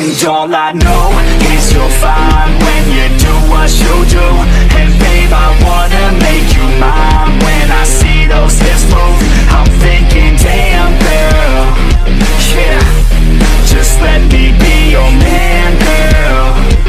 And all I know is you're fine when you do what you do. And babe, I wanna make you mine. When I see those hips move, I'm thinking, damn girl, yeah, just let me be your man, girl.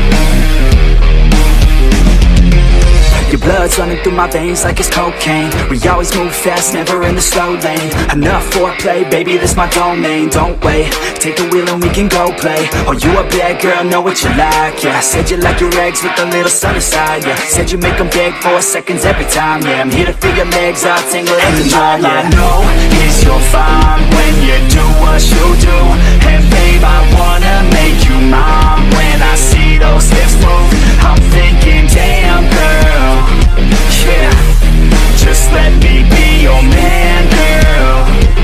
Your blood's running through my veins like it's cocaine. We always move fast, never in the slow lane. Enough foreplay, baby, this my domain. Don't wait, take the wheel and we can go play. Oh, you a bad girl, know what you like, yeah. Said you like your eggs with a little sunny side, yeah. Said you make them beg for seconds every time, yeah. I'm here to feel your legs all tingle and all I know is you're fine when you do what you do. And babe, I wanna make you mine. When I see those hips move, I'm thinking, damn girl, yeah, just let me be your man, girl.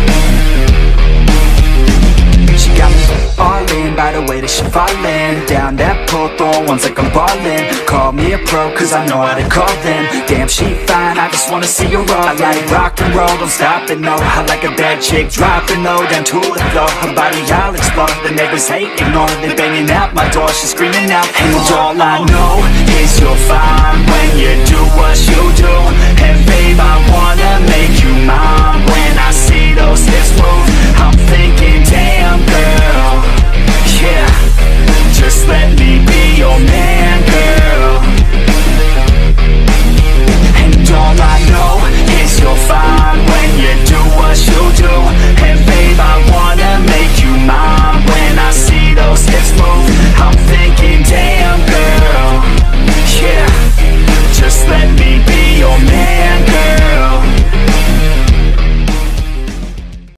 She got me all in by the way that she fallin' down that pole, throwing ones like I'm ballin'. Call me a pro, cause I know how to call them. Damn, she fine, I just wanna see her all. I like rock and roll, don't stop it, no. I like a bad chick, dropping low down to the floor. Her body, I'll explore, the neighbors hate, ignore. They banging out my door, she's screaming out. And all I know is you're fine when you do what you